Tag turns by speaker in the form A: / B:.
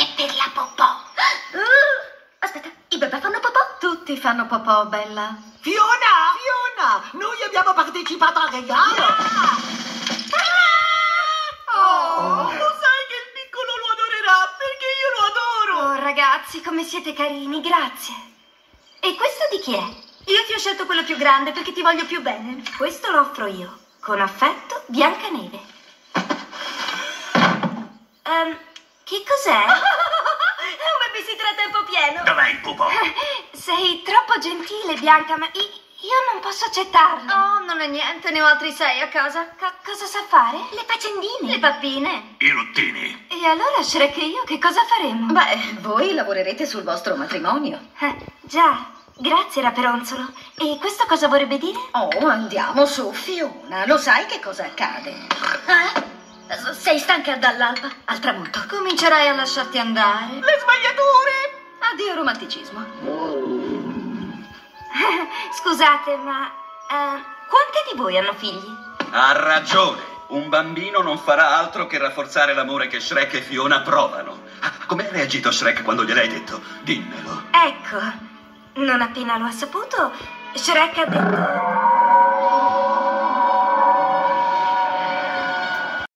A: è per la popò.
B: Aspetta, i bebè fanno popò? Tutti fanno popò, Bella.
C: Fiona, noi abbiamo partecipato al regalo.
B: Oh,
C: Lo sai che il piccolo lo adorerà, perché io lo adoro.
B: oh, ragazzi, come siete carini, grazie. E questo di chi è? Io ti ho scelto quello più grande perché ti voglio più bene. Questo lo offro io. Con affetto, Biancaneve. Che cos'è? È un babysitter a tempo pieno.
D: Dov'è il pupo?
B: Sei troppo gentile, Bianca, ma io non posso accettarlo. Oh, non è niente, ne ho altri 6 a casa. Cosa sa fare? Le faccendine. Le pappine.
D: I ruttini.
B: E allora, Shrek e io che cosa faremo?
E: Beh, voi lavorerete sul vostro matrimonio.
B: Già. Grazie, Raperonzolo. E questo cosa vorrebbe dire?
E: Oh, andiamo su, Fiona. Lo sai che cosa accade? Sei stanca dall'alba al tramonto.
B: Comincerai a lasciarti andare.
C: Le sbagliature.
E: Addio romanticismo.
B: Scusate, ma quante di voi hanno figli?
F: Ha ragione. Un bambino non farà altro che rafforzare l'amore che Shrek e Fiona provano. Come ha reagito Shrek quando gliel'hai detto? Dimmelo.
B: Ecco, non appena lo ha saputo, Shrek ha detto...